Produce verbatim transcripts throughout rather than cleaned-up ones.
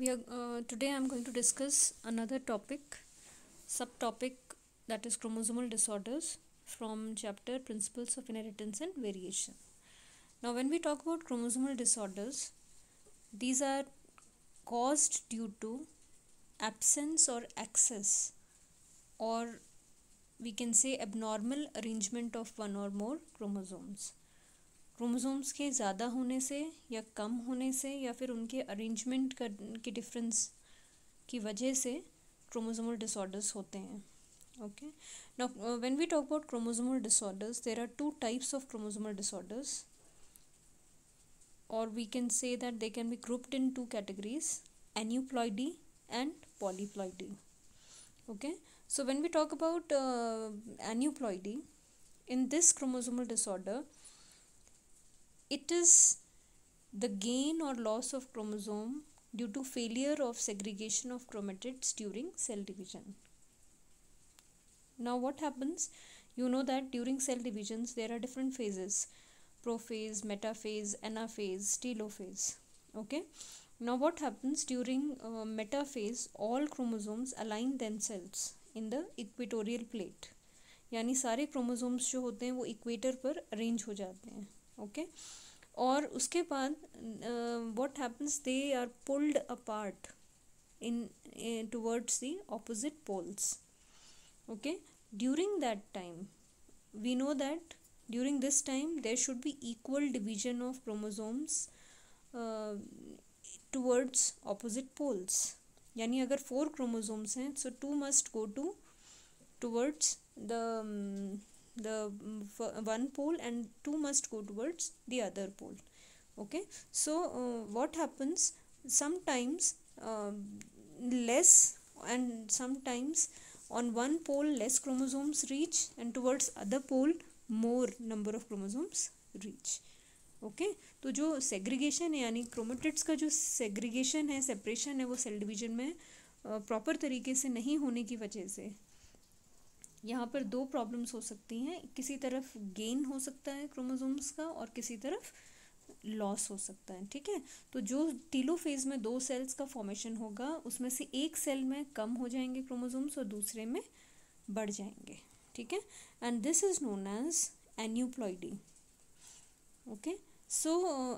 We are uh, today I'm going to discuss another topic, subtopic, that is chromosomal disorders from chapter Principles of Inheritance and Variation. Now, when we talk about chromosomal disorders, these are caused due to absence or excess, or we can say abnormal arrangement of one or more chromosomes. Chromosomes के ज़्यादा होने से या कम होने से या फिर उनके अरेंजमेंट के डिफरेंस की वजह से क्रोमोसोमल डिसऑर्डर्स होते हैं. Okay, now when we talk about chromosomal disorders, there are two types of chromosomal disorders, or we can say that they can be grouped in two categories: aneuploidy and polyploidy. Okay, so when we talk about uh, aneuploidy, in this chromosomal disorder, it is the gain or loss of chromosome due to failure of segregation of chromatids during cell division. Now what happens? You know that during cell divisions there are different phases: prophase, metaphase, anaphase, telophase. Okay, now what happens during uh, metaphase? All chromosomes align themselves in the equatorial plate, यानी सारे chromosomes जो होते हैं वो equator पर arrange हो जाते हैं. Okay, और उसके बाद what happens, they are pulled apart in uh, towards the opposite poles. Okay, during that time we know that during this time there should be equal division of chromosomes uh, towards opposite poles. यानी अगर four chromosomes हैं, so two must go to towards the um, the one pole and two must go towards the other pole. Okay, so uh, what happens, sometimes uh, less and sometimes on one pole less chromosomes reach and towards other pole more number of chromosomes reach. Okay okay? तो जो segregation है यानी chromatids का जो segregation है, separation है, वो cell division में प्रॉपर uh, तरीके से नहीं होने की वजह से यहाँ पर दो प्रॉब्लम्स हो सकती हैं. किसी तरफ गेन हो सकता है क्रोमोसोम्स का और किसी तरफ लॉस हो सकता है. ठीक है, तो जो टीलोफेज में दो सेल्स का फॉर्मेशन होगा उसमें से एक सेल में कम हो जाएंगे क्रोमोसोम्स और दूसरे में बढ़ जाएंगे. ठीक है, and this is known as aneuploidy. Okay, so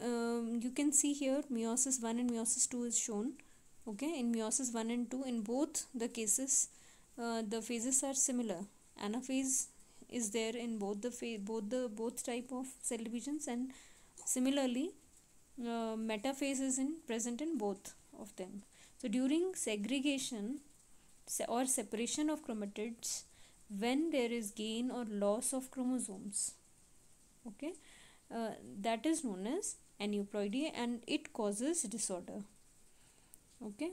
you can see here meiosis one and meiosis two is shown. Okay, in meiosis one and two, in both the cases Uh, the phases are similar. Anaphase is there in both the phase, both the both type of cell divisions, and similarly uh, metaphase is in present in both of them. So during segregation se- or separation of chromatids, when there is gain or loss of chromosomes, okay, uh, that is known as aneuploidy and it causes disorder. Okay,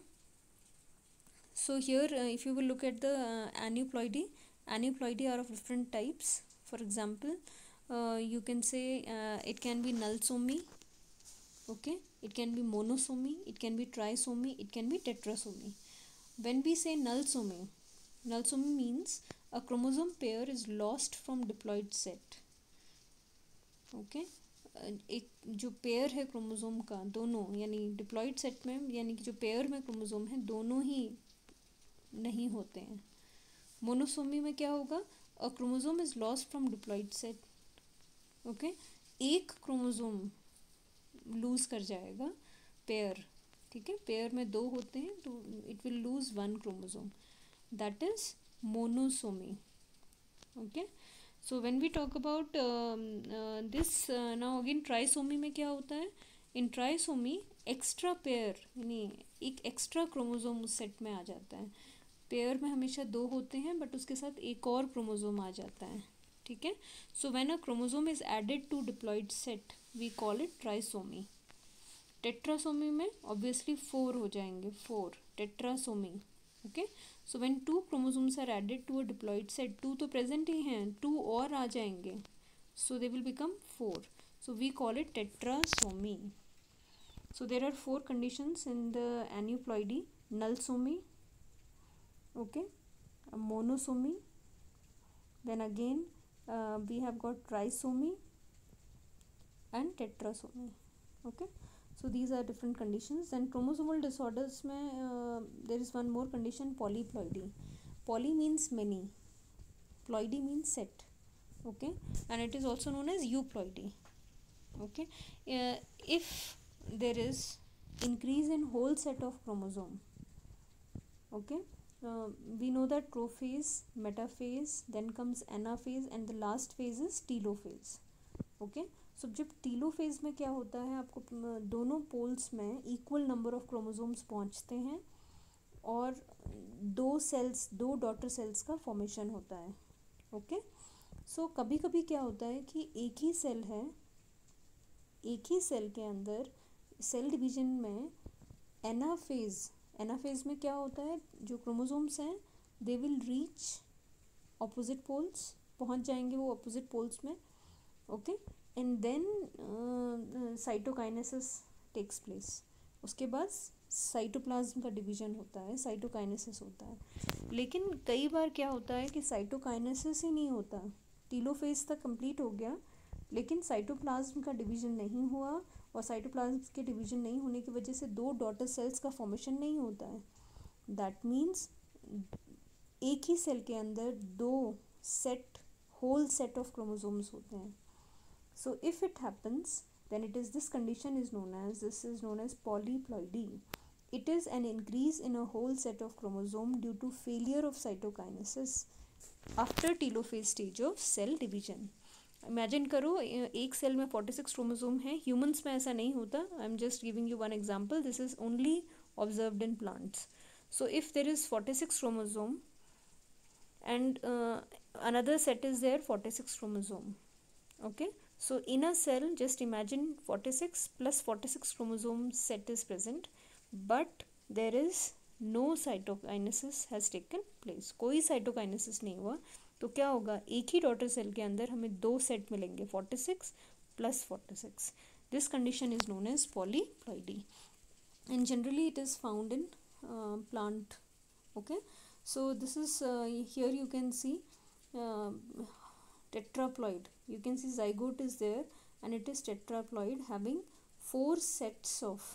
so here uh, if you will look at the uh, aneuploidy, aneuploidy are of different types. For example, uh, you can say uh, it can be nullsomy. Okay, it can be monosomy, it can be trisomy, it can be tetrasomy. When we say nullsomy, nullsomy means a chromosome pair is lost from diploid set. Okay, एक जो pair है chromosome का दोनों, यानी diploid set में, यानी कि जो पेयर में क्रोमोसोम है दोनों ही नहीं होते हैं. मोनोसोमी में क्या होगा, a chromosome is lost from diploid set. Okay, एक क्रोमोसोम लूज कर जाएगा पेयर. ठीक है, पेयर में दो होते हैं तो it will lose one chromosome, that is monosomy. Okay, so when we talk about this, now again trisomy में क्या होता है, इन ट्राइसोमी एक्स्ट्रा पेयर यानी एक एक्स्ट्रा क्रोमोसोम उस सेट में आ जाता है. पेयर में हमेशा दो होते हैं बट उसके साथ एक और क्रोमोसोम आ जाता है. ठीक है, so when a chromosome is added to diploid set we call it trisomy. Tetrasomy में ऑब्वियसली फोर हो जाएंगे, four tetrasomy. Okay, so when two chromosomes are added to a diploid set, two तो present ही हैं, two और आ जाएंगे, so they will become four, so we call it tetrasomy. So there are four conditions in the aneuploidy: nullsomy, okay, a monosomy, then again uh, we have got trisomy and tetrasomy. Okay, So these are different conditions. And chromosomal disorders में uh, there is one more condition, polyploidy. Poly means many, ploidy means set, okay, and it is also known as euploidy, okay. Uh, if there is increase in whole set of chromosome, okay, uh, we know that prophase, metaphase, then comes anaphase, and the last phase is telophase, okay. So so, जब telophase में क्या होता है, आपको दोनों poles में equal number of chromosomes पहुंचते हैं और दो सेल्स, दो डॉटर सेल्स का फॉर्मेशन होता है, ओके। सो कभी कभी क्या होता है कि एक ही सेल है, एक ही सेल के अंदर सेल डिवीजन में एनाफेज, एनाफेज में क्या होता है, जो क्रोमोसोम्स हैं they will reach opposite poles, पहुंच जाएंगे वो ऑपोजिट पोल्स में, okay, and then cytokinesis takes place. उसके बाद साइटोप्लाज्म का डिवीजन होता है, साइटोकाइनेसिस होता है। लेकिन कई बार क्या होता है कि साइटोकाइनेसिस ही नहीं होता, टीलोफेज तक कंप्लीट हो गया लेकिन साइटोप्लाज्म का डिवीजन नहीं हुआ, और साइटोप्लाज्म के डिवीजन नहीं होने की वजह से दो डॉटर सेल्स का फॉर्मेशन नहीं होता है। दैट मीन्स एक ही सेल के अंदर दो set, whole set of chromosomes होते हैं। So if it happens, then it is, this condition is known as, this is known as polyploidy. It is an increase in a whole set of chromosome due to failure of cytokinesis after telophase stage of cell division. Imagine करो एक cell में forty-six chromosome है, humans में ऐसा नहीं होता। I am just giving you one example, this is only observed in plants. So if there is forty-six chromosome and uh, another set is there forty-six chromosome, okay. So in a cell, just imagine forty-six plus forty-six chromosome set is present, but there is no cytokinesis has taken place, कोई cytokinesis नहीं हुआ। तो क्या होगा, एक ही daughter cell के अंदर हमें दो सेट मिलेंगे, forty-six plus forty-six. This condition is known as polyploidy, and generally it is found in uh, plant, okay. So this is uh, here you can see uh, tetraploid, you can see zygote is there and it is tetraploid having four sets of,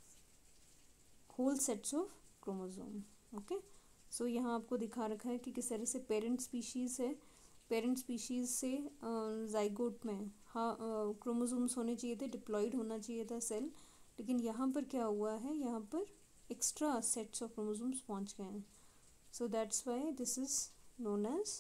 whole sets of chromosome, okay. So यहाँ आपको दिखा रखा है कि किस तरह से parent species है, पेरेंट स्पीशीज़ से ज़ाइगोट में हाँ क्रोमोसोम्स होने चाहिए थे, डिप्लॉयड होना चाहिए था सेल, लेकिन यहाँ पर क्या हुआ है, यहाँ पर एक्स्ट्रा सेट्स ऑफ क्रोमोसोम्स पहुँच गए हैं। So that's why this is known as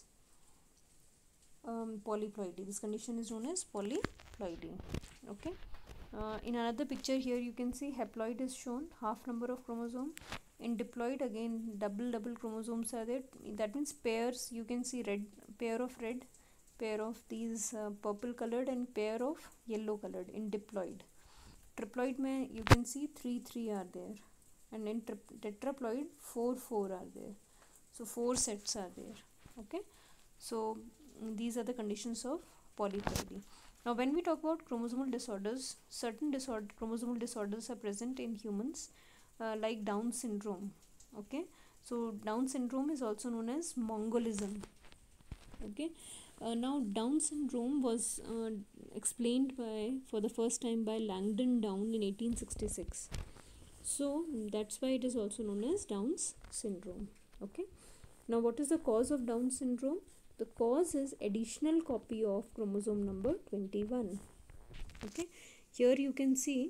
Um, polyploidy. This condition is known as polyploidy, okay. Uh, in another picture here you can see haploid is shown, half number of chromosome. In diploid again double double chromosomes are there, that means pairs, you can see red, pair of red, pair of these uh, purple colored and pair of yellow colored in diploid. Triploid mein you can see three three are there, and in tetraploid four four are there, so four sets are there, okay. So these are the conditions of polyploidy. Now when we talk about chromosomal disorders, certain disorder chromosomal disorders are present in humans, uh, like Down syndrome, okay. So Down syndrome is also known as Mongolism, okay. Uh, now Down syndrome was uh, explained by for the first time by Langdon Down in eighteen sixty-six, so that's why it is also known as Down's syndrome, okay. Now what is the cause of Down syndrome? The cause is additional copy of chromosome number twenty-one, okay. Here you can see,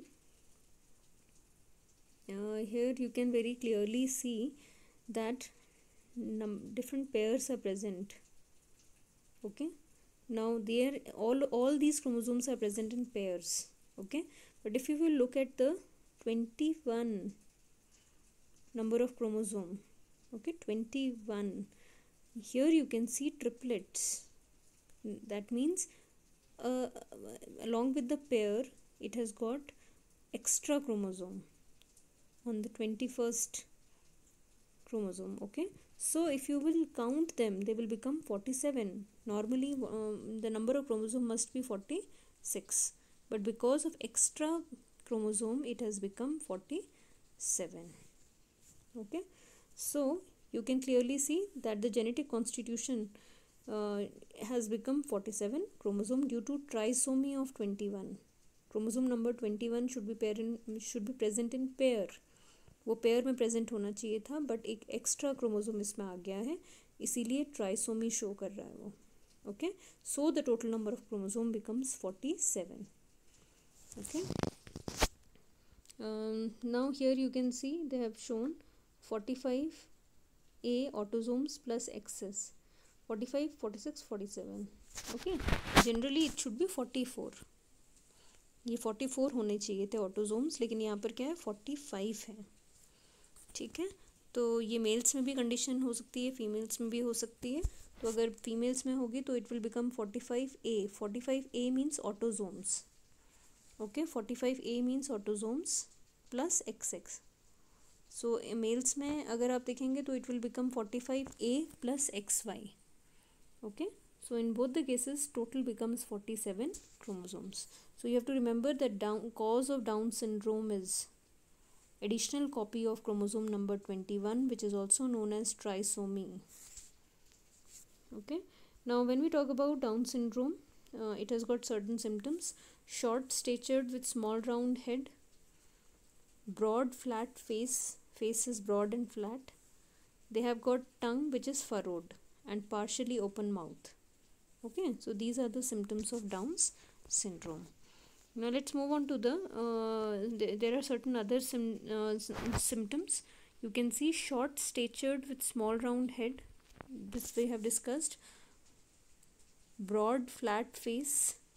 uh, here you can very clearly see that num different pairs are present, okay. Now there all all these chromosomes are present in pairs, okay. But if you will look at the twenty-one number of chromosome, okay, twenty-one, here you can see triplets. That means uh, along with the pair it has got extra chromosome on the twenty-first chromosome, okay. So if you will count them, they will become forty-seven. Normally um, the number of chromosome must be forty-six, but because of extra chromosome it has become forty-seven, okay. So you can clearly see that the genetic constitution uh, has become forty-seven chromosome due to trisomy of twenty-one, chromosome number twenty one should be pair in should be present in pair, वो pair में present होना चाहिए था, but एक extra chromosome इसमें आ गया है, इसीलिए ट्राइसोमी शो कर रहा है वो. Okay, so the total number of chromosome becomes forty seven. Okay, now here you can see they have shown forty-five A autosomes plus X S, forty-five, forty-six, forty-seven. Okay, generally it should be forty-four. ये forty-four होने चाहिए थे autosomes, लेकिन यहाँ पर क्या है forty-five है. ठीक है, तो ये मेल्स में भी कंडीशन हो सकती है, फीमेल्स में भी हो सकती है. तो अगर फीमेल्स में होगी तो it will become forty-five A. forty-five A means autosomes. Okay, forty-five A means autosomes plus X X. So males में अगर आप देखेंगे तो it will become forty-five A plus X Y. Okay, so in both the cases total becomes forty-seven chromosomes. So you have to remember that down cause of Down syndrome is additional copy of chromosome number twenty-one, which is also known as trisomy. Okay, now when we talk about Down syndrome, uh, it has got certain symptoms: short statured with small round head, broad flat face, face is broad and flat. They have got tongue which is furrowed and partially open mouth. Okay, so these are the symptoms of Down's syndrome. Now let's move on to the uh, th there are certain other sim uh, symptoms. You can see short statured with small round head, this we have discussed, broad flat face,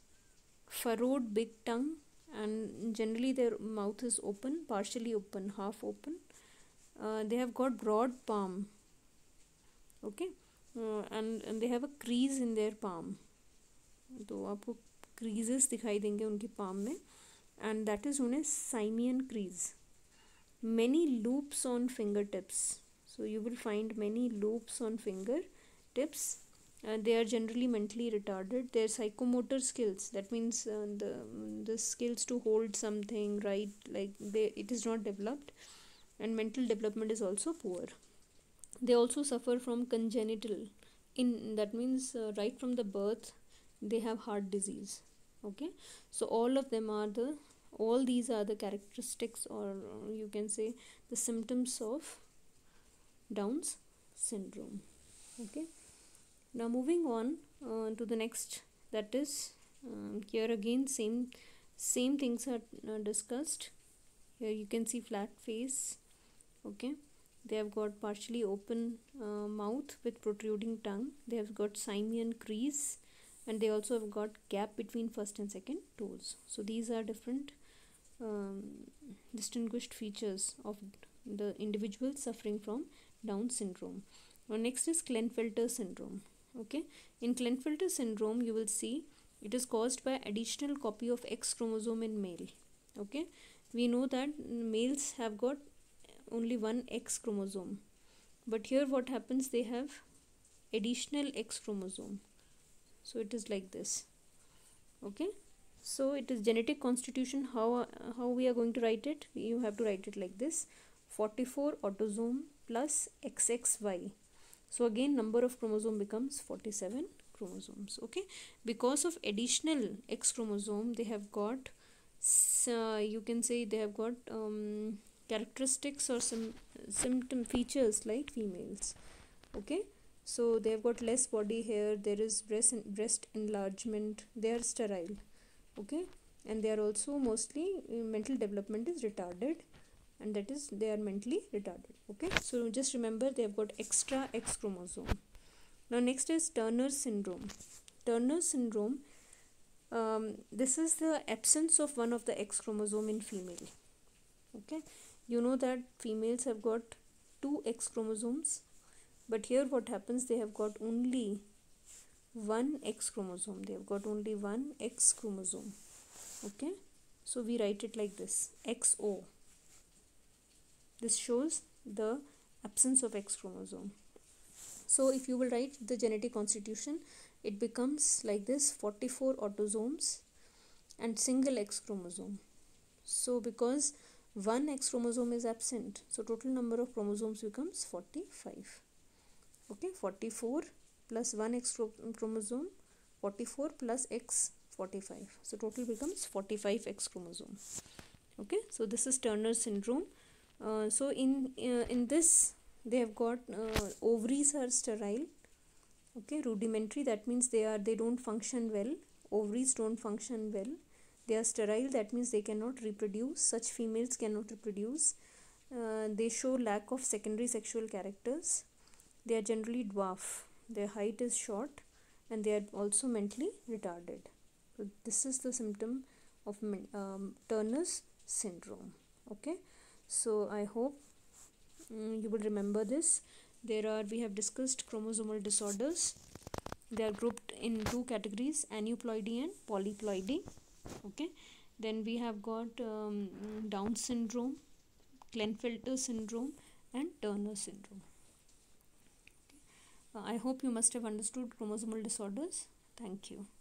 furrowed big tongue, and generally their mouth is open, partially open, half open. Uh, they have got broad palm. Okay, uh, and, and they have a crease in their palm. तो आपको creases दिखाई देंगे उनकी palm में, and that is known as simian crease. Many loops on fingertips. So you will find many loops on fingertips. Uh, they are generally mentally retarded. Their psychomotor skills, that means uh, the the skills to hold something, right, like they it is not developed, and mental development is also poor. They also suffer from congenital, in that means uh, right from the birth they have heart disease. Okay, so all of them are the all these are the characteristics, or uh, you can say the symptoms of Down's syndrome. Okay, now moving on uh, to the next, that is um, here again same same things are uh, discussed. Here you can see flat face. Okay, they have got partially open uh, mouth with protruding tongue. They have got simian crease, and they also have got gap between first and second toes. So these are different um, distinguished features of the individual suffering from Down syndrome. Now next is Klinefelter syndrome. Okay, in Klinefelter syndrome you will see it is caused by additional copy of X chromosome in male. Okay, we know that males have got only one X chromosome, but here what happens, they have additional X chromosome, so it is like this. Okay, so it is genetic constitution. How uh, how we are going to write it? You have to write it like this: forty-four autosome plus X X Y. So again number of chromosome becomes forty-seven chromosomes. Okay, because of additional X chromosome they have got uh, you can say they have got um, characteristics or some symptom features like females. Okay, so they have got less body hair, there is breast breast enlargement, they are sterile. Okay, and they are also mostly uh, mental development is retarded, and that is they are mentally retarded. Okay, so just remember they have got extra X chromosome. Now next is Turner syndrome. Turner syndrome, um, this is the absence of one of the X chromosome in female. Okay, you know that females have got two X chromosomes, but here what happens, they have got only one X chromosome. They have got only one X chromosome. Okay, so we write it like this: X O. This shows the absence of X chromosome. So if you will write the genetic constitution, it becomes like this: forty-four autosomes and single X chromosome. So because one X chromosome is absent, so total number of chromosomes becomes forty-five. Okay, forty-four plus one X chromosome, forty-four plus X forty-five. So total becomes forty-five X chromosome. Okay, so this is Turner syndrome. Uh, so in uh, in this they have got uh, ovaries are sterile. Okay, rudimentary, that means they are they don't function well. Ovaries don't function well. They are sterile, that means they cannot reproduce. Such females cannot reproduce. Uh, they show lack of secondary sexual characters. They are generally dwarf. Their height is short, and they are also mentally retarded. So this is the symptom of um, Turner's syndrome. Okay, so I hope um, you will remember this. There are we have discussed chromosomal disorders. They are grouped in two categories: aneuploidy and polyploidy. Okay, then we have got um, Down syndrome, Klinefelter syndrome, and Turner syndrome. Uh, I hope you must have understood chromosomal disorders. Thank you.